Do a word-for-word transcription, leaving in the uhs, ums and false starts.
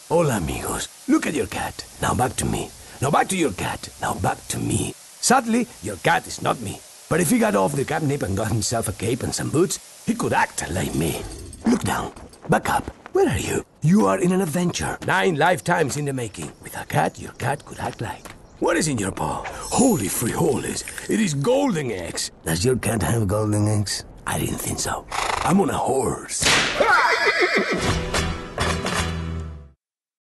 Hola, amigos. Look at your cat. Now back to me. Now back to your cat. Now back to me. Sadly, your cat is not me. But if he got off the catnip and got himself a cape and some boots, he could act like me. Look down. Back up. Where are you? You are in an adventure. Nine lifetimes in the making. With a cat, your cat could act like. What is in your paw? Holy frijoles. It is golden eggs. Does your cat have golden eggs? I didn't think so. I'm on a horse.